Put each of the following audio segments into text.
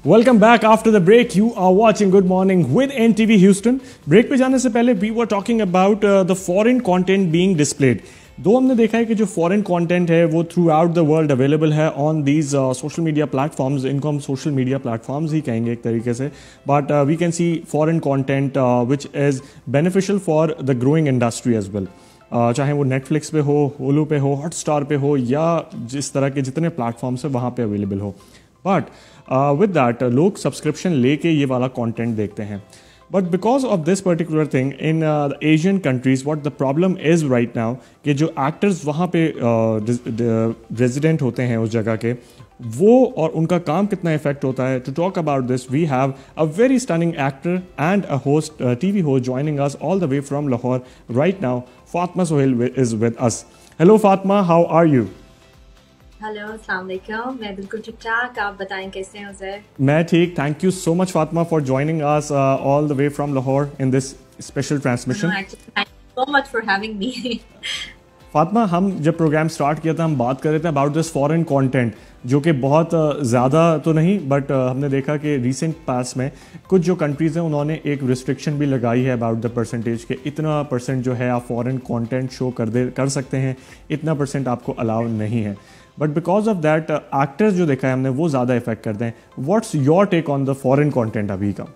Welcome back after the break you are watching good morning with NTV Houston. Break पे जाने से पहले we were talking about the foreign content being displayed. दो हमने देखा है कि जो फॉरेन कंटेंट है वो throughout the world available है on these social media platforms. इनको हम सोशल मीडिया प्लेटफॉर्म्स ही कहेंगे एक तरीके से, but we can see foreign content which is beneficial for the growing industry as well. चाहे वो नेटफ्लिक्स पे हो, होलू पे हो, हॉटस्टार पे हो, या जिस तरह के जितने प्लेटफॉर्म्स है वहाँ पे अवेलेबल हो। बट विद दैट लोग सब्सक्रिप्शन लेके ये वाला कंटेंट देखते हैं। But because of this particular thing in Asian countries what the problem is right now कि जो एक्टर्स वहाँ पे रेजिडेंट होते हैं उस जगह के, वो और उनका काम कितना इफेक्ट होता है। To talk about this we have a very stunning actor and a host, TV host joining us all the way from Lahore right now. Fatima Sohail is with us. Hello Fatima, how are you? Hello, अस्सलाम वालेकुम। मैं बिल्कुल ठीक ठाक, आप बताएं कैसे हैं उज़ैर? मैं ठीक, thank you so much Fatima for joining us all the way from Lahore in this special transmission. Thank you so much for having me. Fatima, हम जब प्रोग्राम स्टार्ट किया था हम बात कर रहे थे अबाउट दिस फॉरेन कंटेंट, जो कि बहुत ज़्यादा तो नहीं बट हमने देखा कि रिसेंट पास में कुछ जो कंट्रीज़ हैं उन्होंने एक रिस्ट्रिक्शन भी लगाई है अबाउट द परसेंटेज के इतना परसेंट जो है आप फॉरेन कंटेंट शो कर सकते हैं, इतना परसेंट आपको अलाउ नहीं है। But because of that actors जो देखा है हमने वो ज़्यादा इफेक्ट करते हैं। What's your take on the foreign content अभी का?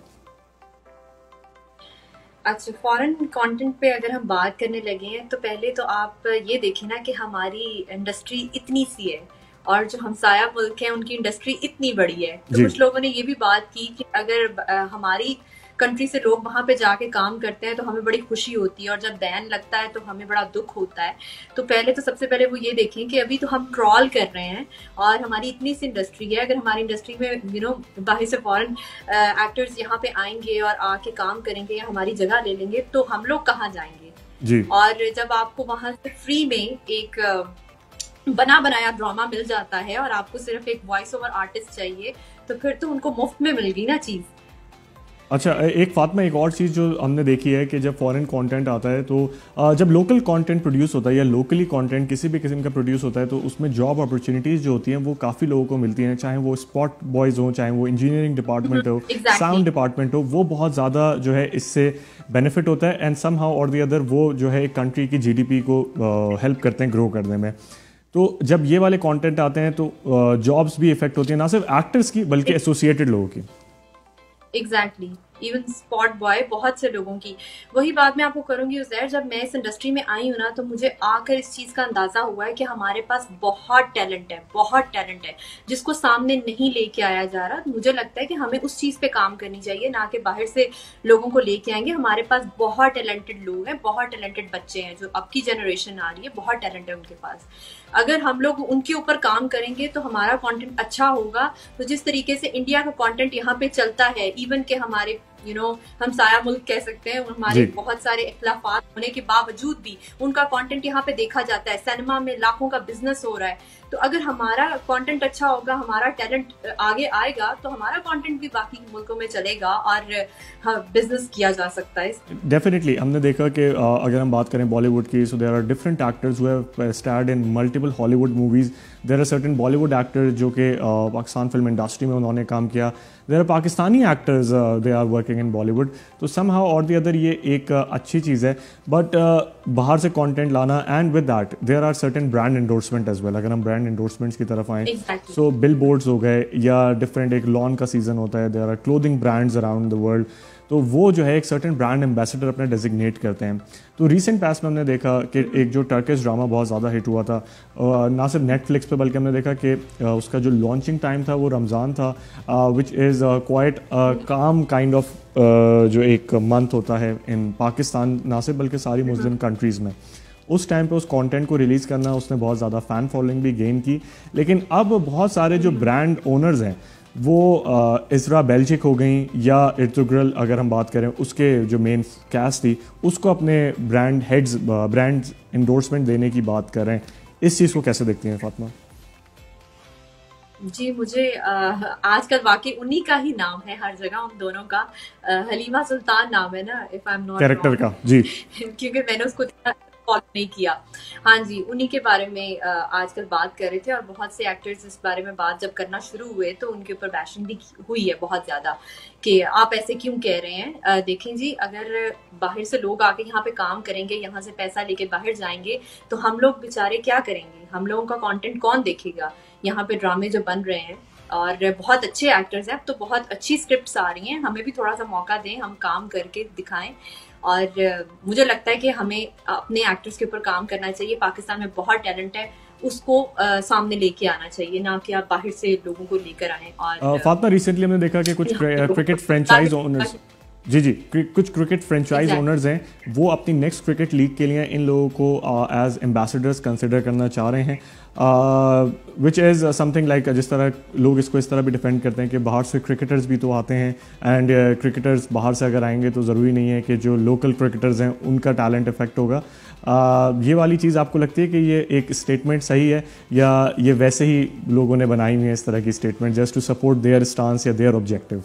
अच्छा, फॉरेन कंटेंट पे अगर हम बात करने लगे हैं तो पहले तो आप ये देखें ना कि हमारी इंडस्ट्री इतनी सी है और जो हमसाया मुल्क है उनकी इंडस्ट्री इतनी बड़ी है। तो कुछ लोगों ने ये भी बात की कि अगर हमारी कंट्री से लोग वहां पे जाके काम करते हैं तो हमें बड़ी खुशी होती है, और जब बैन लगता है तो हमें बड़ा दुख होता है। तो पहले तो सबसे पहले वो ये देखें कि अभी तो हम क्रॉल कर रहे हैं और हमारी इतनी सी इंडस्ट्री है। अगर हमारी इंडस्ट्री में बाहर से फॉरेन एक्टर्स यहाँ पे आएंगे और आके काम करेंगे या हमारी जगह ले लेंगे तो हम लोग कहाँ जाएंगे जी। और जब आपको वहां से फ्री में एक बना बनाया ड्रामा मिल जाता है और आपको सिर्फ एक वॉइस ओवर आर्टिस्ट चाहिए तो फिर तो उनको मुफ्त में मिल गई ना चीज। अच्छा, एक फातिमा एक और चीज़ जो हमने देखी है कि जब फॉरेन कंटेंट आता है तो जब लोकल कंटेंट प्रोड्यूस होता है या लोकली कंटेंट किसी भी किस्म का प्रोड्यूस होता है तो उसमें जॉब अपॉर्चुनिटीज़ जो होती हैं वो काफ़ी लोगों को मिलती हैं, चाहे वो स्पॉट बॉयज़ हों, चाहे वो इंजीनियरिंग डिपार्टमेंट हो, साउंड डिपार्टमेंट हो, वो बहुत ज़्यादा जो है इससे बेनिफिट होता है। एंड सम हाउ और दी अदर वो जो है एक कंट्री की GDP को हेल्प करते हैं ग्रो करने में। तो जब ये वाले कॉन्टेंट आते हैं तो जॉब्स भी इफेक्ट होती हैं, ना सिर्फ एक्टर्स की बल्कि एसोसिएटेड लोगों की। एग्जैक्टली, इवन स्पॉट बॉय बहुत से लोगों की। वही बात मैं आपको करूंगी उज़ैर, जब मैं इस इंडस्ट्री में आई हूँ ना तो मुझे आकर इस चीज का अंदाजा हुआ है कि हमारे पास बहुत टैलेंट है, बहुत टैलेंट है जिसको सामने नहीं लेके आया जा रहा। तो मुझे लगता है कि हमें उस चीज पे काम करनी चाहिए, ना कि बाहर से लोगों को लेके आएंगे। हमारे पास बहुत टैलेंटेड लोग हैं, बहुत टैलेंटेड बच्चे हैं, जो अब की जनरेशन आ रही है, बहुत टैलेंट है उनके पास। अगर हम लोग उनके ऊपर काम करेंगे तो हमारा कंटेंट अच्छा होगा। तो जिस तरीके से इंडिया का कंटेंट यहाँ पे चलता है, इवन के हमारे हम साया मुल्क कह सकते हैं, हमारे बहुत सारे इख्लाफात होने के बावजूद भी उनका कंटेंट यहाँ पे देखा जाता है। सिनेमा में लाखों का बिजनेस हो रहा है। तो अगर हमारा कंटेंट अच्छा होगा, हमारा टैलेंट आगे आएगा तो हमारा कंटेंट भी बाकी मुल्कों में चलेगा और बिजनेस किया जा सकता है। डेफिनेटली हमने देखा कि अगर हम बात करें बॉलीवुड की, so there are different actors who have starred in multiple Hollywood movies. There are certain Bollywood actors जो कि पाकिस्तान फिल्म इंडस्ट्री में उन्होंने काम किया। There are Pakistani actors they are working in Bollywood. तो सम हाउ और दी अदर ये एक अच्छी चीज़ है। बट बाहर से कंटेंट लाना and with that there are certain brand endorsement as well. अगर हम ब्रांड एंडोर्समेंट्स की तरफ आएँ सो बिल बोर्ड्स हो गए या डिफरेंट एक लॉन का सीजन होता है, there are clothing brands around the world. तो वो जो है एक सर्टेन ब्रांड एम्बेसडर अपने डेजिग्नेट करते हैं। तो रिसेंट पास में हमने देखा कि एक जो टर्किश ड्रामा बहुत ज़्यादा हिट हुआ था, ना सिर्फ नेटफ्लिक्स पे बल्कि हमने देखा कि उसका जो लॉन्चिंग टाइम था वो रमज़ान था, which is quite calm kind of जो एक मंथ होता है इन पाकिस्तान, ना सिर्फ बल्कि सारी मुस्लिम कंट्रीज़ में। उस टाइम पे उस कंटेंट को रिलीज़ करना, उसने बहुत ज़्यादा फ़ैन फॉलोइंग भी गेन की। लेकिन अब बहुत सारे जो ब्रांड ओनर्स हैं वो इज़रा बेल्जिक हो गई या इर्तुग्रल अगर हम बात करें, उसके जो मेन कैस्ट थी उसको अपने ब्रांड हेड्स ब्रांड इंडोर्समेंट देने की बात कर रहे हैं। इस चीज़ को कैसे देखती हैं फातिमा? जी, मुझे आजकल वाकई उन्हीं का ही नाम है हर जगह, उन दोनों का। हलीमा सुल्तान नाम है ना, if I am not character का। जी। क्योंकि मैंने उसको फॉलो नहीं किया। हाँ जी, उन्हीं के बारे में आजकल बात कर रहे थे, और बहुत से एक्टर्स इस बारे में बात जब करना शुरू हुए तो उनके ऊपर बैशिंग भी हुई है बहुत ज्यादा, कि आप ऐसे क्यों कह रहे हैं। देखें जी, अगर बाहर से लोग आके यहाँ पे काम करेंगे, यहाँ से पैसा लेके बाहर जाएंगे, तो हम लोग बेचारे क्या करेंगे? हम लोगों का कंटेंट कौन देखेगा? यहाँ पे ड्रामे जो बन रहे हैं और बहुत अच्छे एक्टर्स हैं, अब तो बहुत अच्छी स्क्रिप्ट्स आ रही हैं, हमें भी थोड़ा सा मौका दें, हम काम करके दिखाएं। और मुझे लगता है कि हमें अपने एक्टर्स के ऊपर काम करना चाहिए। पाकिस्तान में बहुत टैलेंट है, उसको सामने लेके आना चाहिए, ना कि आप बाहर से लोगों को लेकर आए। और फातिमा, रिसेंटली हमने देखा कि कुछ क्रिकेट फ्रेंचाइज ओनर्स, जी कुछ क्रिकेट फ्रेंचाइज ओनर्स हैं, वो अपनी नेक्स्ट क्रिकेट लीग के लिए इन लोगों को एज एम्बेसडर्स कंसिडर करना चाह रहे हैं, विच इज़ समथिंग लाइक, जिस तरह लोग इसको इस तरह भी डिफेंड करते हैं कि बाहर से क्रिकेटर्स भी तो आते हैं, एंड क्रिकेटर्स बाहर से अगर आएंगे तो ज़रूरी नहीं है कि जो लोकल क्रिकेटर्स हैं उनका टैलेंट इफेक्ट होगा। ये वाली चीज़ आपको लगती है कि ये एक स्टेटमेंट सही है, या ये वैसे ही लोगों ने बनाई हुई है इस तरह की statement just to support their stance या देयर ऑब्जेक्टिव?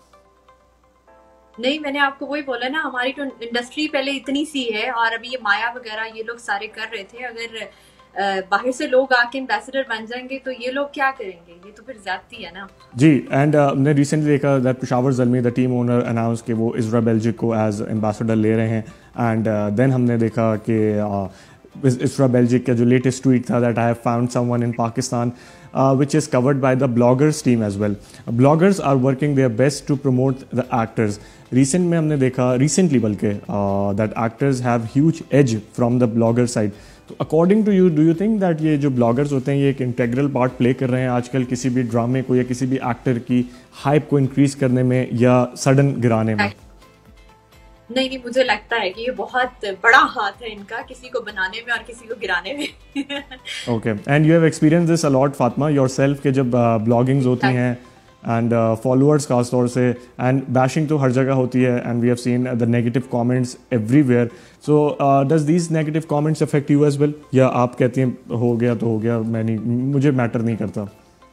नहीं, मैंने आपको वही बोला ना, हमारी तो इंडस्ट्री पहले इतनी सी है, और अभी ये माया वगैरह ये लोग सारे कर रहे थे। अगर बाहर से लोग आके एम्बेसडर बन जाएंगे तो ये लोग क्या करेंगे? ये तो फिर ज्यादती है ना जी। एंड हमने रिसेंटली देखा that Peshawar Zalmi, the team owner, announce कि वो इज़रा बेल्जिक को एज एम्बेसडर ले रहे हैं। एंड देन हमने देखा कि इज़रा बेल्जिक का जो लेटेस्ट ट्वीट था, that I have found someone in Pakistan which is covered by the bloggers team as well. Bloggers are working their best to promote the actors. Recent में हमने देखा, recently बल्कि that actors have huge edge from the blogger side. तो according to you, do you think that ये जो bloggers होते हैं ये एक integral part play कर रहे हैं आजकल किसी भी ड्रामे को या किसी भी एक्टर की हाइप को इंक्रीज करने में या सडन गिराने में? नहीं नहीं, मुझे लगता है कि ये बहुत बड़ा हाथ है इनका, किसी को बनाने में और किसी को गिराने में। Okay, and you have experience this a lot Fatima yourself, के जब ब्लॉगिंग्स होती हैं एंड फॉलोअर्स खास तौर से, एंड बैशिंग तो हर जगह होती है, and we have seen the negative comments everywhere. So does these negative comments affect you as well, या आप कहती हैं हो गया तो हो गया, मैं नहीं, मुझे मैटर नहीं करता?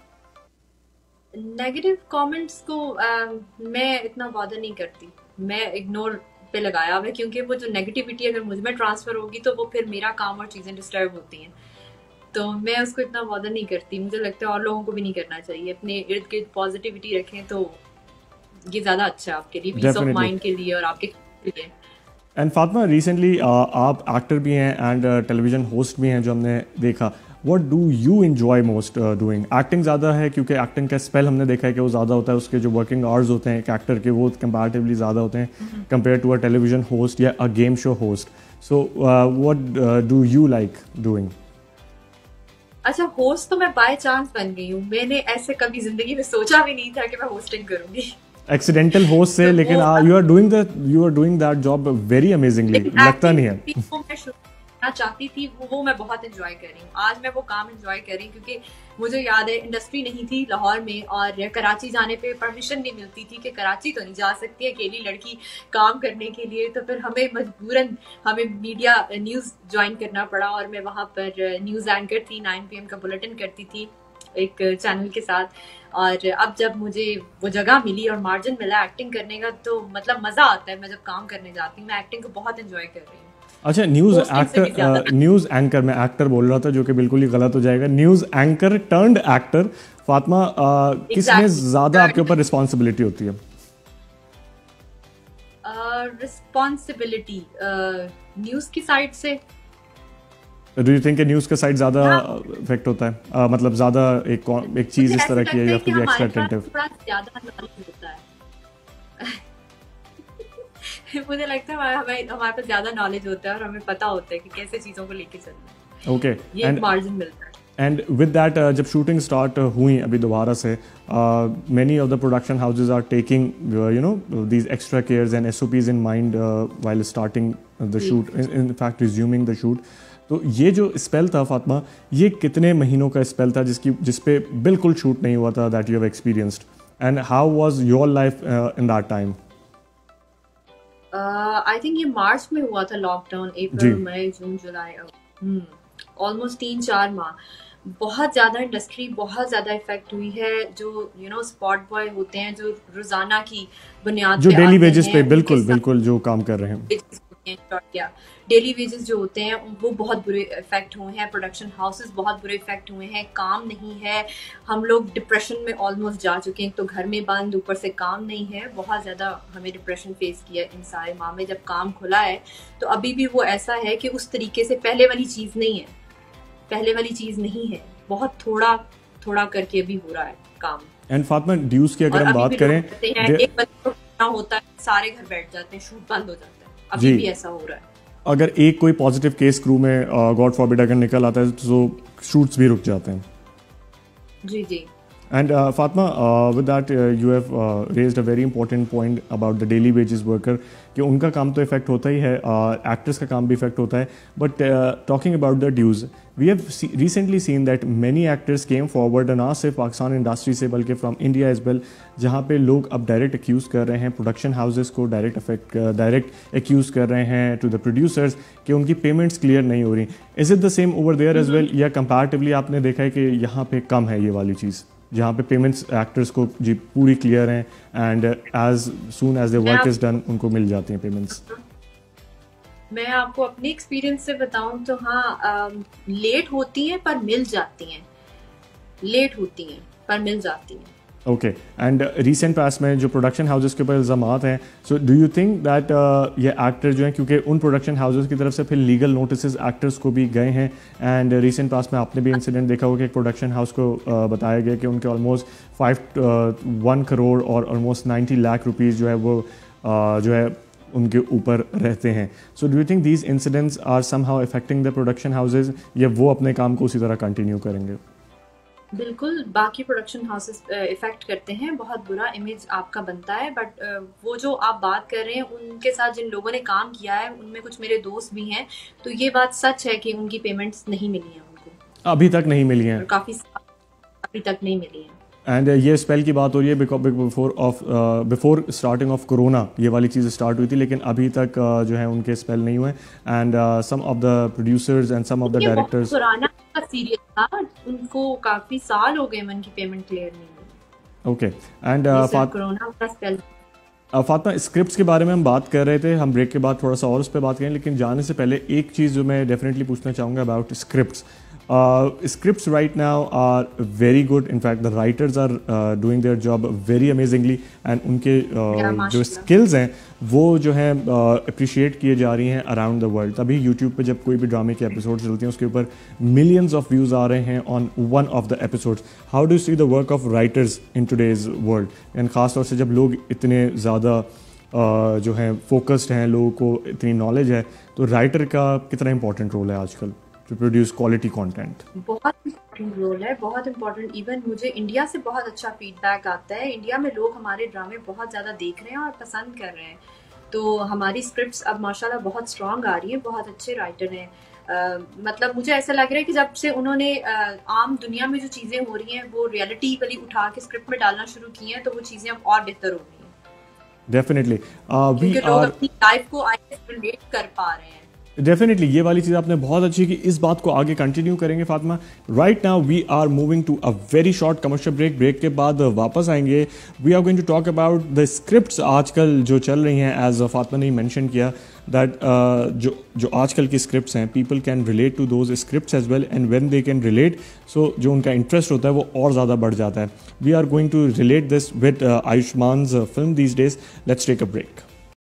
नेगेटिव कमेंट्स को मैं इतना बॉदर नहीं करती, मैं इग्नोर पे लगाया हुआ है, क्योंकि वो जो नेगेटिविटी अगर मुझ में ट्रांसफर होगी तो वो फिर मेरा काम और चीजें डिस्टर्ब होती हैं, तो मैं उसको इतना बॉदर नहीं करती। मुझे लगता है और लोगों को भी नहीं करना चाहिए, अपने इर्द गिर्द पॉजिटिविटी रखें तो ये ज्यादा अच्छा है आपके लिए, पीस ऑफ माइंड के लिए और आपके लिए। एंड फातिमा, रिसेंटली आप एक्टर भी हैं एंड टेलीविजन होस्ट भी हैं जो हमने देखा, what do you enjoy most doing? Acting ज़्यादा है, क्योंकि एक्टिंग का स्पेल हमने देखा है कि वो ज़्यादा होता है, उसके जो वर्किंग आवर्स होते हैं एक एक्टर के वो कंपैरेटिवली ज़्यादा होते हैं compare to a television host या a game show host. So what do you like doing? अच्छा, होस्ट तो मैं बाय चांस बन गई हूँ, मैंने ऐसे कभी जिंदगी में सोचा भी नहीं था कि मैं होस्टिंग करूंगी। एक्सीडेंटल होस्ट से, लेकिन you are doing that job very amazingly, लगता नहीं है? मैं चाहती थी वो मैं बहुत एंजॉय कर रही हूँ, आज मैं वो काम एंजॉय कर रही हूँ, क्योंकि मुझे याद है इंडस्ट्री नहीं थी लाहौर में, और कराची जाने पे परमिशन नहीं मिलती थी कि कराची तो नहीं जा सकती अकेली लड़की काम करने के लिए, तो फिर हमें मजबूरन हमें मीडिया न्यूज़ ज्वाइन करना पड़ा, और मैं वहाँ पर न्यूज़ एंकर थी, 9 PM का बुलेटिन करती थी एक चैनल के साथ। और अब जब मुझे वो जगह मिली और मार्जिन मिला एक्टिंग करने का, तो मतलब मजा आता है। मैं जब काम करने जाती हूँ, मैं एक्टिंग को बहुत एंजॉय कर रही हूँ। अच्छा, न्यूज़ एंकर, मैं एक्टर बोल रहा था जो कि बिल्कुल ही गलत हो जाएगा, news anchor turned actor. Fatima, किसमें ज़्यादा आपके ऊपर रिस्पॉन्सिबिलिटी होती है? रिस्पॉन्सिबिलिटी न्यूज़ की साइड से। डू यू थिंक न्यूज़ का साइड ज़्यादा इफेक्ट होता है? मतलब ज़्यादा एक चीज़ इस तरह की है, you have to be extra attentive. थोड़ा ज़्यादा नॉलेज होता है मुझे लगता है हमारे पास ज्यादा नॉलेज होता है, और हमें पता होता है कि कैसे चीजों को लेके चलना है। ओके, ये मार्जिन मिलता है। एंड विद दैट, जब शूटिंग स्टार्ट हुई अभी दोबारा से, many of the production houses are taking you know these extra cares and SOPs in mind while starting the shoot, in fact resuming the shoot. तो ये जो स्पेल था फातिमा, ये कितने महीनों का स्पेल था जिस पे बिल्कुल शूट नहीं हुआ था, that you have experienced, and how was your life in that time? I think ये मार्च में हुआ था लॉकडाउन, अप्रैल मई जून जुलाई, ऑलमोस्ट 3-4 माह। बहुत ज्यादा इंडस्ट्री बहुत ज्यादा इफेक्ट हुई है। जो स्पॉट बॉय होते हैं, जो रोजाना की बुनियाद जो डेली वेजेस पे बिल्कुल जो काम कर रहे हैं, क्या डेली वेजेस जो होते हैं वो बहुत बुरे इफेक्ट हुए हैं, प्रोडक्शन हाउसेस बहुत बुरे इफेक्ट हुए हैं, काम नहीं है, हम लोग डिप्रेशन में ऑलमोस्ट जा चुके हैं। तो घर में बंद, ऊपर से काम नहीं है, बहुत ज़्यादा हमें डिप्रेशन फेस किया इन सारे माह में। जब काम खुला है तो अभी भी वो ऐसा है कि उस तरीके से पहले वाली चीज़ नहीं है, पहले वाली चीज़ नहीं है, बहुत थोड़ा थोड़ा करके अभी हो रहा है काम। एंड फातिमा, ड्यूज की अगर हम बात करें, एक बंदे को होता है, सारे घर बैठ जाते हैं, शूट बंद हो जाता है, अभी भी ऐसा हो रहा है। अगर एक कोई पॉजिटिव केस क्रू में गॉड फॉरबिड अगर निकल आता है तो शूट्स भी रुक जाते हैं। जी जी। And Fatma, with that you have raised a very important point about the daily wages worker कि उनका काम तो इफेक्ट होता ही है, एक्टर्स का काम भी इफेक्ट होता है, but talking about the dues, we have recently seen that many actors came forward, ना सिर्फ पाकिस्तान इंडस्ट्री से बल्कि फ्रॉम इंडिया एज वेल, जहाँ पे लोग अब डायरेक्ट एक्यूज कर रहे हैं प्रोडक्शन हाउसेस को, डायरेक्ट एक्यूज कर रहे हैं टू द प्रोड्यूसर्स कि उनकी पेमेंट्स क्लियर नहीं हो रही। Is it the same over there as well, या कंपैरेटिवली आपने देखा है कि यहाँ पे कम है ये वाली चीज़, जहाँ पे पेमेंट्स एक्टर्स को जी पूरी क्लियर हैं and as soon as the work is done उनको मिल जाती हैं पेमेंट्स? मैं आपको अपने एक्सपीरियंस से बताऊं तो हाँ, लेट होती हैं पर मिल जाती हैं, लेट होती हैं पर मिल जाती हैं। ओके, एंड रिसेंट पास में जो प्रोडक्शन हाउसेस के ऊपर इल्ज़ामात हैं, so do you think that ये एक्टर जो हैं, क्योंकि उन प्रोडक्शन हाउसेस की तरफ से फिर लीगल नोटिस एक्टर्स को भी गए हैं, एंड रिसेंट पास में आपने भी इंसिडेंट देखा होगा कि एक प्रोडक्शन हाउस को बताया गया कि उनके ऑलमोस्ट 1 करोड़ और ऑलमोस्ट 90 लाख रुपीज़ जो है वो जो है उनके ऊपर रहते हैं। So do you think these incidents are somehow affecting the production houses, या वो अपने काम को उसी तरह कंटिन्यू करेंगे? बिल्कुल, बाकी प्रोडक्शन हाउसेस इफेक्ट करते हैं, बहुत बुरा इमेज आपका बनता है, बट वो जो आप बात कर रहे हैं उनके साथ जिन लोगों ने काम किया है उनमें कुछ मेरे दोस्त भी हैं, तो ये बात सच है कि उनकी पेमेंट्स नहीं मिली हैं उनको, अभी तक नहीं मिली हैं, काफ़ी अभी तक नहीं मिली हैं। एंड ये स्पेल की बात हो रही है बिफोर स्टार्टिंग ऑफ कोरोना ये वाली चीज़ स्टार्ट हुई थी, लेकिन अभी तक जो है उनके स्पेल नहीं हुए, and some of the producers and some of the directors, पुराना सीरियल था, उनको काफ़ी साल हो गए उनकी पेमेंट क्लियर नहीं हुई। ओके, एंड कोरोना का स्पेल। फातिमा, स्क्रिप्ट्स के बारे में हम बात कर रहे थे, हम ब्रेक के बाद थोड़ा सा और उस पर बात करें, लेकिन जाने से पहले एक चीज़ जो मैं डेफिनेटली पूछना चाहूँगा about scripts. Scripts right now are very good. In fact, the writers are doing their job very amazingly, and उनके जो skills हैं वो जो है appreciate किए जा रही हैं around the world. तभी YouTube पे जब कोई भी ड्रामे के एपिसोड चलते हैं उसके ऊपर millions of views आ रहे हैं on one of the episodes. How do you see the work of writers in today's world? And ख़ास तौर से जब लोग इतने ज़्यादा जो है फोकस्ड हैं, लोगों को इतनी नॉलेज है, तो राइटर का कितना इंपॉर्टेंट रोल है आजकल to produce quality content? बहुत इम्पोर्टेंट रोल है, बहुत इम्पोर्टेंट। इवन मुझे इंडिया से बहुत अच्छा फीडबैक आता है, इंडिया में लोग हमारे ड्रामे बहुत ज़्यादा देख रहे हैं और पसंद कर रहे हैं, तो हमारी स्क्रिप्ट्स अब माशाल्लाह बहुत स्ट्रॉन्ग आ रही है, बहुत अच्छे राइटर हैं। मतलब मुझे ऐसा लग रहा है कि जब से उन्होंने आम दुनिया में जो चीज़ें हो रही हैं वो रियलिटी वाली उठा के स्क्रिप्ट में डालना शुरू की हैं, तो वो चीज़ें अब और बेहतर हो रही हैं। डेफिनेटली लोग अपनी लाइफ को रिलेट कर पा रहे हैं। डेफिनेटली ये वाली चीज़ आपने बहुत अच्छी की, इस बात को आगे कंटिन्यू करेंगे Fatima. Right now we are moving to a very short commercial break के बाद वापस आएंगे। We are going to talk about the scripts आजकल जो चल रही हैं, एज फातिमा ने मेंशन किया दैट जो आजकल की स्क्रिप्ट्स हैं, people can relate to those scripts as well, and when they can relate, so जो उनका इंटरेस्ट होता है वो और ज़्यादा बढ़ जाता है। We are going to relate this with Ayushmann's film these days. Let's take a break.